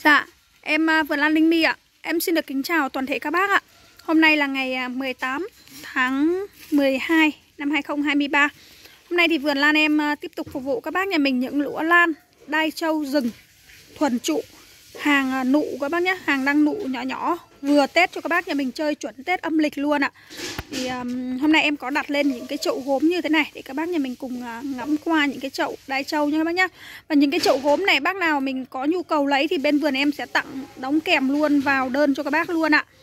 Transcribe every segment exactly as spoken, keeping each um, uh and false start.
Dạ, em Vườn Lan Linh My ạ. Em xin được kính chào toàn thể các bác ạ. Hôm nay là ngày mười tám tháng mười hai năm hai nghìn không trăm hai mươi ba. Hôm nay thì Vườn Lan em tiếp tục phục vụ các bác nhà mình những lũa lan đai trâu rừng thuần trụ, hàng nụ các bác nhé, hàng đăng nụ nhỏ nhỏ vừa Tết cho các bác nhà mình chơi chuẩn Tết âm lịch luôn ạ. Thì um, hôm nay em có đặt lên những cái chậu gốm như thế này để các bác nhà mình cùng uh, ngắm qua những cái chậu đai trâu nha các bác nhá. Và những cái chậu gốm này bác nào mình có nhu cầu lấy thì bên vườn em sẽ tặng đóng kèm luôn vào đơn cho các bác luôn ạ.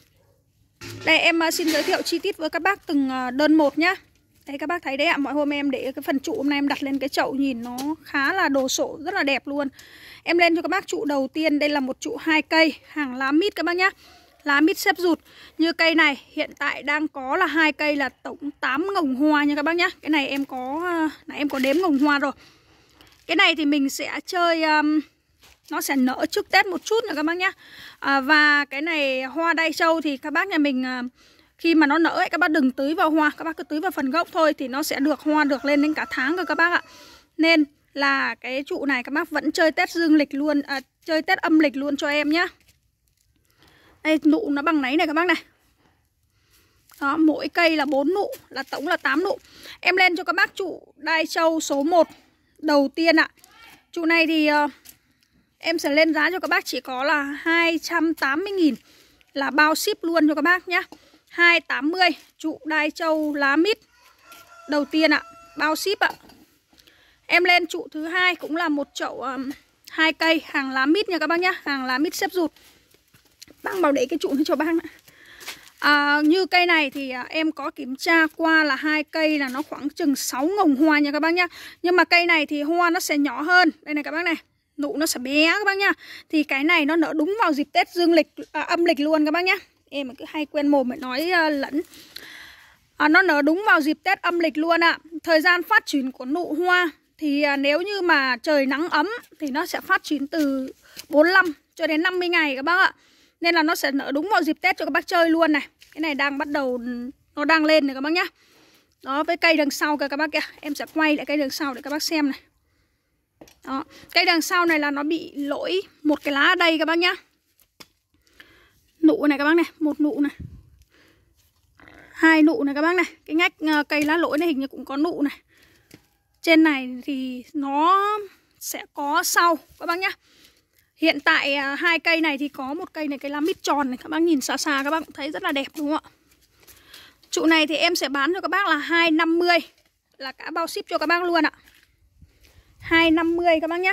Đây em uh, xin giới thiệu chi tiết với các bác từng uh, đơn một nhá. Đây các bác thấy đấy ạ, mọi hôm em để cái phần trụ hôm nay em đặt lên cái chậu nhìn nó khá là đồ sộ, rất là đẹp luôn. Em lên cho các bác trụ đầu tiên, đây là một trụ hai cây, hàng lá mít các bác nhá. Lá mít xếp rụt. Như cây này hiện tại đang có là hai cây là tổng tám ngồng hoa nha các bác nhá. Cái này em có này em có đếm ngồng hoa rồi. Cái này thì mình sẽ chơi um, nó sẽ nở trước Tết một chút nữa các bác nhá. À, và cái này hoa đai trâu thì các bác nhà mình uh, khi mà nó nở ấy, các bác đừng tưới vào hoa, các bác cứ tưới vào phần gốc thôi thì nó sẽ được hoa được lên đến cả tháng cơ các bác ạ. Nên là cái trụ này các bác vẫn chơi Tết dương lịch luôn, à, chơi Tết âm lịch luôn cho em nhá. Đây nụ nó bằng náy này các bác này. Đó, mỗi cây là bốn nụ, là tổng là tám nụ. Em lên cho các bác trụ đai trâu số một đầu tiên ạ. Trụ này thì uh, em sẽ lên giá cho các bác chỉ có là hai trăm tám mươi nghìn, là bao ship luôn cho các bác nhá. Hai trăm tám mươi trụ đai trâu lá mít đầu tiên ạ, bao ship ạ. Em lên trụ thứ hai cũng là một chậu um, hai cây hàng lá mít nha các bác nhá, hàng lá mít xếp rụt. Bác bảo để cái trụ nó cho bác nữa. À, như cây này thì à, em có kiểm tra qua là hai cây là nó khoảng chừng sáu ngồng hoa nha các bác nhá. Nhưng mà cây này thì hoa nó sẽ nhỏ hơn. Đây này các bác này, nụ nó sẽ bé các bác nhá. Thì cái này nó nở đúng vào dịp Tết dương lịch, à, âm lịch luôn các bác nhá. Em cứ hay quen mồm để nói uh, lẫn. À, nó nở đúng vào dịp Tết âm lịch luôn ạ. À. Thời gian phát triển của nụ hoa thì à, nếu như mà trời nắng ấm thì nó sẽ phát triển từ bốn mươi lăm cho đến năm mươi ngày các bác ạ. Nên là nó sẽ nở đúng vào dịp Tết cho các bác chơi luôn này. Cái này đang bắt đầu, nó đang lên này các bác nhá. Đó, với cây đằng sau kìa các bác kìa. Em sẽ quay lại cây đằng sau để các bác xem này. Đó, cây đằng sau này là nó bị lỗi một cái lá ở đây các bác nhá. Nụ này các bác này, một nụ này, hai nụ này các bác này. Cái ngách cây lá lỗi này hình như cũng có nụ này. Trên này thì nó sẽ có sau các bác nhá. Hiện tại hai cây này thì có một cây này, cây lá mít tròn này. Các bác nhìn xa xa các bác cũng thấy rất là đẹp đúng không ạ? Trụ này thì em sẽ bán cho các bác là hai trăm năm mươi, là cả bao ship cho các bác luôn ạ. Hai trăm năm mươi các bác nhá.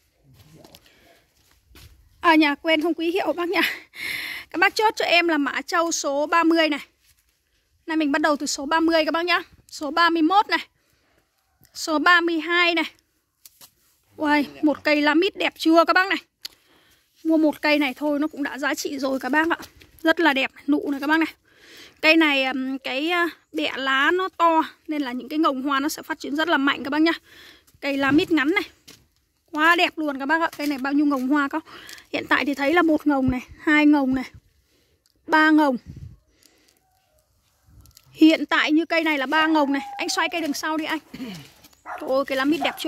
À nhà quên không quý hiệu bác nhá. Các bác chốt cho em là mã trâu số ba mươi này. Này mình bắt đầu từ số ba mươi các bác nhá. Số ba mươi mốt này, số ba mươi hai này. Uầy, một cây lá mít đẹp chưa các bác này. Mua một cây này thôi nó cũng đã giá trị rồi các bác ạ. Rất là đẹp, nụ này các bác này. Cây này cái bẹ lá nó to nên là những cái ngồng hoa nó sẽ phát triển rất là mạnh các bác nhá. Cây lá mít ngắn này, quá đẹp luôn các bác ạ. Cây này bao nhiêu ngồng hoa có. Hiện tại thì thấy là một ngồng này, hai ngồng này, ba ngồng. Hiện tại như cây này là ba ngồng này. Anh xoay cây đằng sau đi anh. Trời ơi cây lá mít đẹp chưa.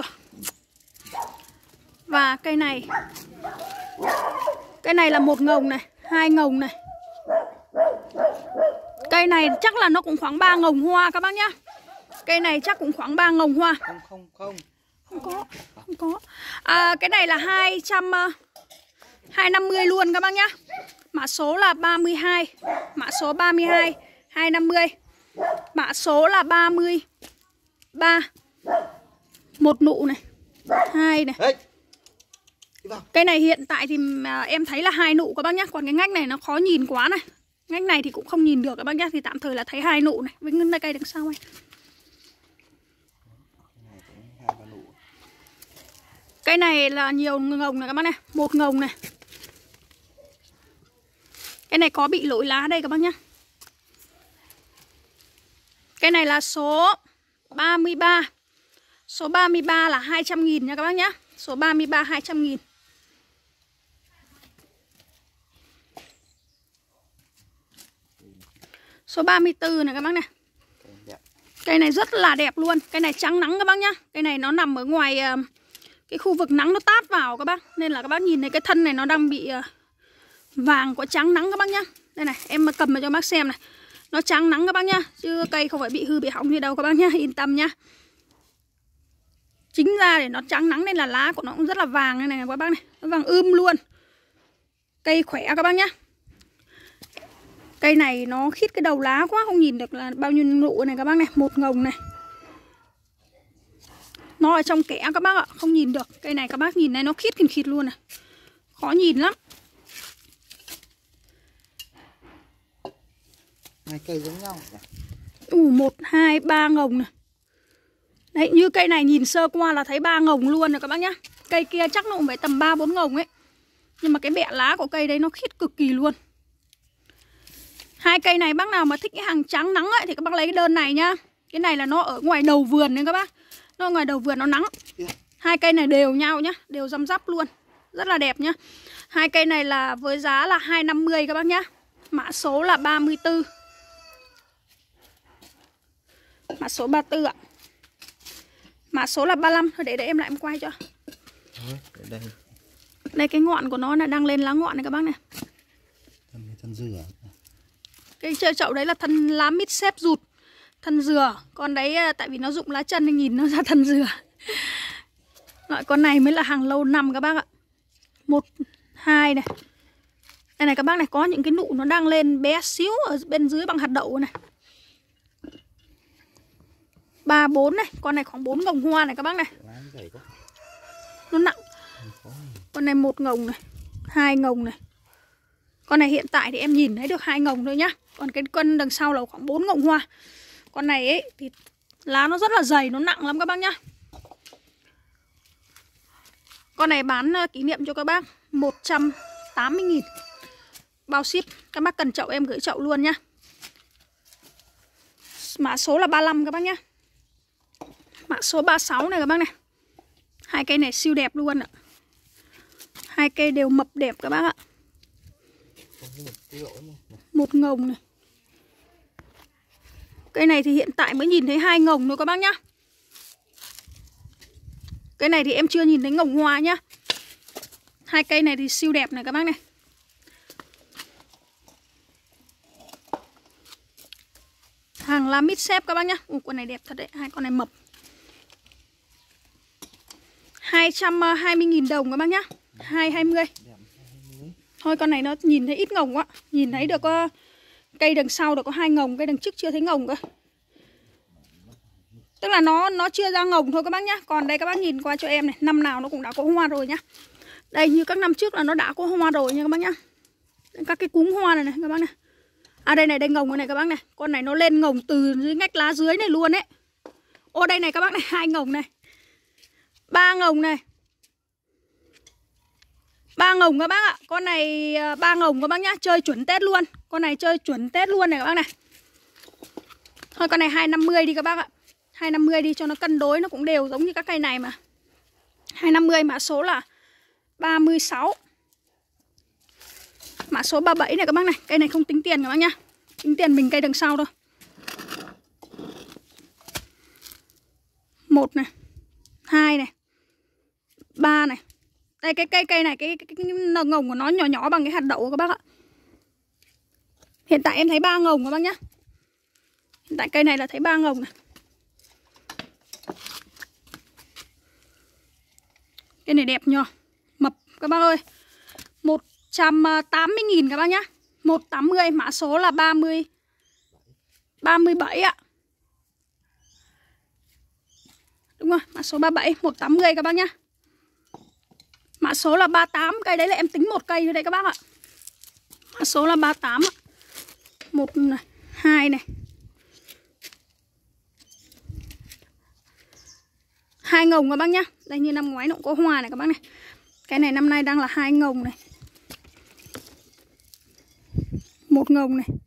Và cây này, cây này là một ngồng này, hai ngồng này. Cây này chắc là nó cũng khoảng ba ngồng hoa các bác nhá. Cây này chắc cũng khoảng ba ngồng hoa. Không không không. Không có, không có. À, cái này là hai trăm hai trăm năm mươi luôn các bác nhá. Mã số là ba mươi hai, mã số ba mươi hai, hai trăm năm mươi. Mã số là ba mươi ba. Một nụ này, hai này. Cây này hiện tại thì em thấy là hai nụ các bác nhá. Còn cái ngách này nó khó nhìn quá này. Ngách này thì cũng không nhìn được các bác nhá. Thì tạm thời là thấy hai nụ này. Với ngân cây đằng sau anh. Cây này là nhiều ngồng này các bác này. Một ngồng này. Cái này có bị lỗi lá đây các bác nhá. Cái này là số ba mươi ba. Số ba mươi ba là hai trăm nghìn nha các bác nhá. Số ba mươi ba hai trăm nghìn. Số ba mươi tư này các bác này. Cây này rất là đẹp luôn. Cây này trắng nắng các bác nhá. Cây này nó nằm ở ngoài cái khu vực nắng nó tát vào các bác, nên là các bác nhìn thấy cái thân này nó đang bị vàng có trắng nắng các bác nhá. Đây này, em mà cầm vào cho bác xem này, nó trắng nắng các bác nhá, chứ cây không phải bị hư bị hỏng gì đâu các bác nhá, yên tâm nhá. Chính ra để nó trắng nắng nên là lá của nó cũng rất là vàng này này các bác này, nó vàng ươm luôn. Cây khỏe các bác nhá. Cây này nó khít cái đầu lá quá, không nhìn được là bao nhiêu nụ này các bác này, một ngồng này. Nó ở trong kẽ các bác ạ, không nhìn được. Cây này các bác nhìn này nó khít khít khít luôn này, khó nhìn lắm. Hai cây giống nhau. Ủ một, hai, ba ngồng này. Đấy, như cây này nhìn sơ qua là thấy ba ngồng luôn rồi các bác nhá. Cây kia chắc nó cũng phải tầm ba bốn ngồng ấy. Nhưng mà cái bẹ lá của cây đấy nó khít cực kỳ luôn. Hai cây này bác nào mà thích cái hàng trắng nắng ấy thì các bác lấy cái đơn này nhá. Cái này là nó ở ngoài đầu vườn nên các bác. Nó ở ngoài đầu vườn nó nắng. Hai cây này đều nhau nhá, đều răm rắp luôn. Rất là đẹp nhá. Hai cây này là với giá là hai trăm năm mươi các bác nhá. Mã số là ba mươi tư. Mã số ba mươi tư ạ. Mã số là ba mươi lăm. Thôi để để em lại em quay cho. Đây. Đây cái ngọn của nó là đang lên lá ngọn này các bác này. Thân, thân dừa. Cái chơi chậu đấy là thân lá mít xếp rụt, thân dừa. Còn đấy tại vì nó rụng lá chân nên nhìn nó ra thân dừa. Loại con này mới là hàng lâu năm các bác ạ. Một, hai này. Đây này các bác này, có những cái nụ nó đang lên bé xíu ở bên dưới bằng hạt đậu này. Ba, bốn này, con này khoảng bốn ngồng hoa này các bác này. Nó nặng. Con này một ngồng này, hai ngồng này. Con này hiện tại thì em nhìn thấy được hai ngồng thôi nhá. Còn cái con đằng sau là khoảng bốn ngồng hoa. Con này ấy thì lá nó rất là dày, nó nặng lắm các bác nhá. Con này bán kỷ niệm cho các bác một trăm tám mươi nghìn. Bao ship. Các bác cần chậu em gửi chậu luôn nhá. Mã số là ba mươi lăm các bác nhá. Mã số ba mươi sáu này các bác này. Hai cây này siêu đẹp luôn ạ. Hai cây đều mập đẹp các bác ạ. Một ngồng này. Cây này thì hiện tại mới nhìn thấy hai ngồng thôi các bác nhá. Cây này thì em chưa nhìn thấy ngồng hoa nhá. Hai cây này thì siêu đẹp này các bác này. Hàng lá mít xếp các bác nhá. Ủa, con này đẹp thật đấy, hai con này mập. Hai trăm hai mươi nghìn đồng các bác nhá. Hai trăm hai mươi. Thôi con này nó nhìn thấy ít ngồng quá. Nhìn thấy được uh, cây đằng sau được có hai ngồng, cây đằng trước chưa thấy ngồng cơ. Tức là nó nó chưa ra ngồng thôi các bác nhá. Còn đây các bác nhìn qua cho em này, năm nào nó cũng đã có hoa rồi nhá. Đây như các năm trước là nó đã có hoa rồi nha các bác nhá. Các cái cuống hoa này này các bác này. À đây này, đây ngồng này các bác này. Con này nó lên ngồng từ dưới ngách lá dưới này luôn ấy. Ô đây này các bác này, hai ngồng này. Ba ngồng này. Ba ngồng các bác ạ. Con này ba ngồng các bác nhá, chơi chuẩn Tết luôn. Con này chơi chuẩn Tết luôn này các bác này. Thôi con này hai trăm năm mươi đi các bác ạ. Hai trăm năm mươi đi cho nó cân đối, nó cũng đều giống như các cây này mà. Hai trăm năm mươi, mã số là ba mươi sáu. Mã số ba mươi bảy này các bác này. Cây này không tính tiền các bác nhá. Tính tiền mình cây đằng sau thôi. Một này, hai này, ba này. Đây cái cây cây này, cái, cái, cái, cái ngồng của nó nhỏ nhỏ bằng cái hạt đậu các bác ạ. Hiện tại em thấy ba ngồng các bác nhá. Hiện tại cây này là thấy ba ngồng này. Cây này đẹp nhờ, mập các bác ơi. Một trăm tám mươi nghìn các bác nhá. Một trăm tám mươi, mã số là ba mươi ba mươi bảy ạ. Đúng rồi, mã số ba mươi bảy, một trăm tám mươi các bác nhá. Mã số là ba mươi tám, cây đấy là em tính một cây thôi đấy các bác ạ. Mã số là ba mươi tám ạ. Một này, hai này. Hai ngồng các bác nhá. Đây như năm ngoái nó cũng có hoa này các bác này. Cái này năm nay đang là hai ngồng này. Một ngồng này.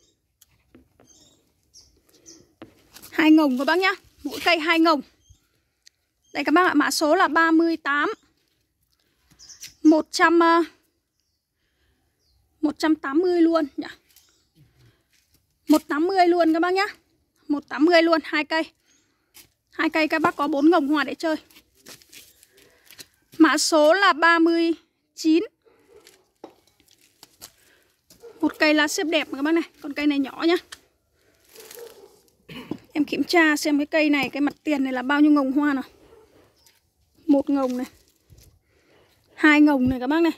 Hai ngồng các bác nhá. Mỗi cây hai ngồng. Đây các bác ạ, mã số là ba mươi tám. Một trăm một trăm tám mươi luôn nhỉ. Một trăm tám mươi luôn các bác nhá. Một trăm tám mươi luôn, hai cây. Hai cây các bác có bốn ngồng hoa để chơi. Mã số là ba mươi chín. Một cây lá xếp đẹp các bác này. Còn cây này nhỏ nhá. Em kiểm tra xem cái cây này, cái mặt tiền này là bao nhiêu ngồng hoa nào. Một ngồng này, hai ngồng này các bác này.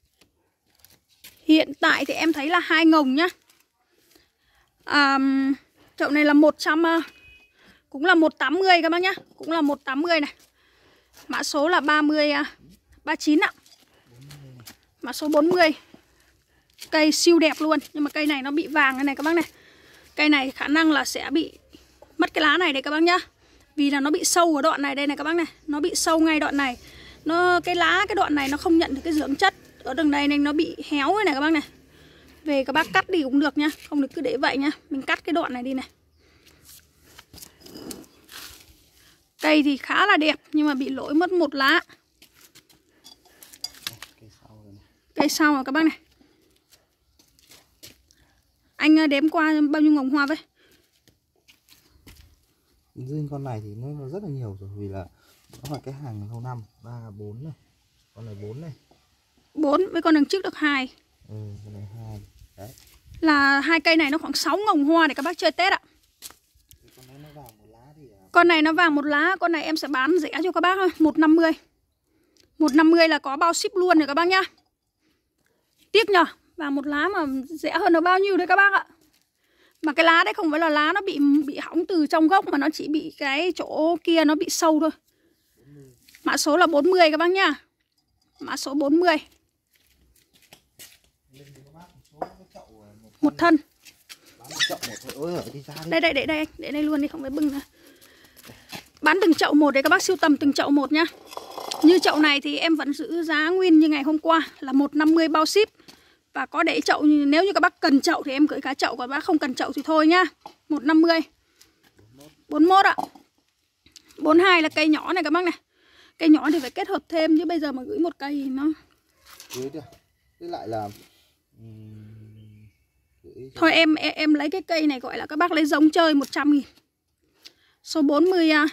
Hiện tại thì em thấy là hai ngồng nhá. à, Chậu này là một trăm, cũng là một tám mươi các bác nhá. Cũng là một tám mươi này. Mã số là ba mươi, ba mươi chín ạ. Mã số bốn mươi. Cây siêu đẹp luôn. Nhưng mà cây này nó bị vàng cái này các bác này. Cây này khả năng là sẽ bị mất cái lá này đây các bác nhá. Vì là nó bị sâu ở đoạn này đây này các bác này. Nó bị sâu ngay đoạn này. Nó cái lá cái đoạn này nó không nhận được cái dưỡng chất ở đằng này nên nó bị héo này các bác này. Về các bác cắt đi cũng được nhá. Không được cứ để vậy nhá. Mình cắt cái đoạn này đi này. Cây thì khá là đẹp nhưng mà bị lỗi mất một lá. Cây sau rồi này. Cây sau rồi các bác này. Anh đếm qua bao nhiêu ngồng hoa vậy? Riêng con này thì nó rất là nhiều rồi. Vì là nó là cái hàng lâu năm. Ba, bốn này. Con này bốn này. Bốn, với con đằng trước được hai. Ừ, con này hai. Đấy. Là hai cây này nó khoảng sáu ngồng hoa để các bác chơi Tết ạ. Con này nó vào một lá thì à... Con này nó vàng một lá. Con này em sẽ bán rẻ cho các bác thôi. một năm mươi. một năm mươi là có bao ship luôn rồi các bác nhá. Tiếc nhờ. Vàng một lá mà rẻ hơn được bao nhiêu đấy các bác ạ. Mà cái lá đấy không phải là lá nó bị bị hỏng từ trong gốc, mà nó chỉ bị cái chỗ kia nó bị sâu thôi. Mã số là bốn mươi các bác nhá. Mã số bốn mươi. Một thân. Đây đây để đây, để đây luôn đi không phải bưng nữa. Bán từng chậu một để các bác sưu tầm từng chậu một nhá. Như chậu này thì em vẫn giữ giá nguyên như ngày hôm qua là một năm mươi bao ship. Và có để chậu, nếu như các bác cần chậu thì em gửi cả chậu, còn bác không cần chậu thì thôi nhá. một năm mươi. bốn mốt ạ. bốn hai là cây nhỏ này các bác này. Cây nhỏ thì phải kết hợp thêm, chứ bây giờ mà gửi một cây thì nó Gửi được. Thế lại là thôi em, em em lấy cái cây này gọi là các bác lấy giống chơi một trăm nghìn. Số bốn mươi à.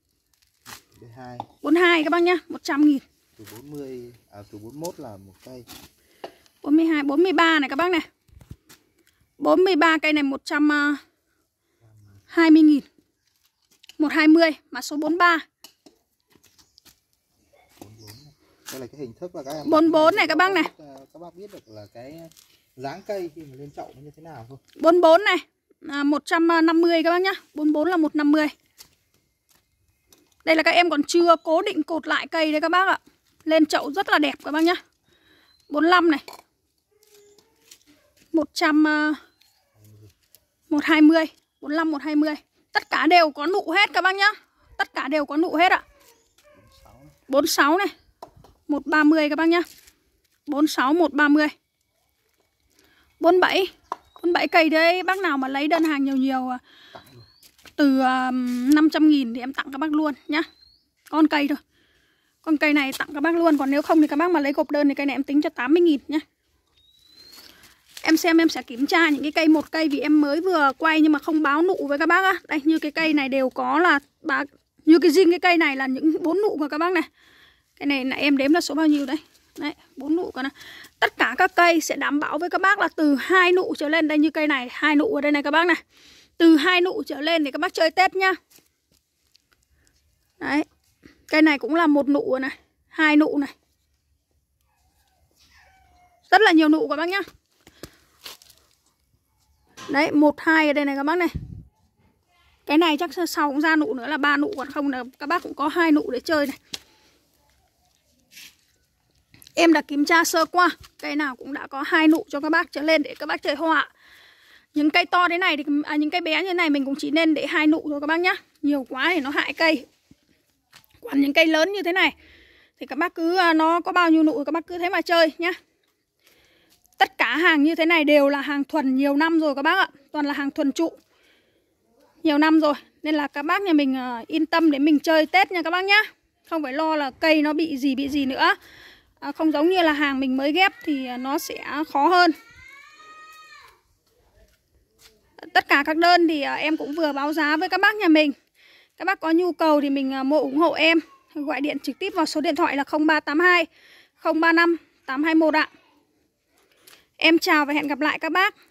bốn hai các bác nhá, một trăm nghìn. Từ bốn mươi à từ bốn mốt là một cây. bốn mươi hai, bốn mươi ba này các bác này. bốn mươi ba cây này một trăm hai mươi nghìn. một hai mươi, mã số bốn mươi ba. Đây là cái hình thức là các em bốn mươi bốn này các bác này. Các bác biết được là cái dáng cây khi mà lên chậu nó như thế nào thôi. bốn mươi bốn này à, một trăm năm mươi các bác nhá. bốn mươi bốn là một trăm năm mươi. Đây là các em còn chưa cố định cột lại cây đấy các bác ạ. Lên chậu rất là đẹp các bác nhá. bốn mươi lăm này. một trăm một hai mươi, bốn mươi lăm, một hai mươi. Tất cả đều có nụ hết các bác nhá. Tất cả đều có nụ hết ạ. bốn mươi sáu này. một trăm ba mươi các bác nhá. bốn mươi sáu, một trăm ba mươi. bốn mươi bảy. bốn mươi bảy cây đấy, bác nào mà lấy đơn hàng nhiều nhiều từ năm trăm nghìn thì em tặng các bác luôn nhá. Con cây thôi. Con cây này tặng các bác luôn. Còn nếu không thì các bác mà lấy gộp đơn thì cây này em tính cho tám mươi nghìn nhá. Em xem em sẽ kiểm tra những cái cây một cây vì em mới vừa quay nhưng mà không báo nụ với các bác á. Đây như cái cây này đều có là bác, như cái riêng cái cây này là những bốn nụ của các bác này. Cái này là em đếm là số bao nhiêu đấy. Đấy, bốn nụ con này. Tất cả các cây sẽ đảm bảo với các bác là từ hai nụ trở lên. Đây như cây này, hai nụ ở đây này các bác này. Từ hai nụ trở lên thì các bác chơi Tết nhá. Đấy. Cây này cũng là một nụ này, hai nụ này. Rất là nhiều nụ các bác nhá. Đấy, một, hai ở đây này các bác này. Cái này chắc sau cũng ra nụ nữa là ba nụ, còn không là các bác cũng có hai nụ để chơi này. Em đã kiểm tra sơ qua, cây nào cũng đã có hai nụ cho các bác trở lên để các bác chơi hoa. Những cây to thế này thì à, những cây bé như thế này mình cũng chỉ nên để hai nụ thôi các bác nhá. Nhiều quá thì nó hại cây. Còn những cây lớn như thế này thì các bác cứ nó có bao nhiêu nụ các bác cứ thế mà chơi nhá. Tất cả hàng như thế này đều là hàng thuần nhiều năm rồi các bác ạ. Toàn là hàng thuần trụ. Nhiều năm rồi. Nên là các bác nhà mình uh, yên tâm để mình chơi Tết nha các bác nhá. Không phải lo là cây nó bị gì bị gì nữa. à, Không giống như là hàng mình mới ghép thì nó sẽ khó hơn. Tất cả các đơn thì uh, em cũng vừa báo giá với các bác nhà mình. Các bác có nhu cầu thì mình uh, mua ủng hộ em. gọi điện trực tiếp vào số điện thoại là không ba tám hai không ba năm tám hai mốt ạ. Em chào và hẹn gặp lại các bác.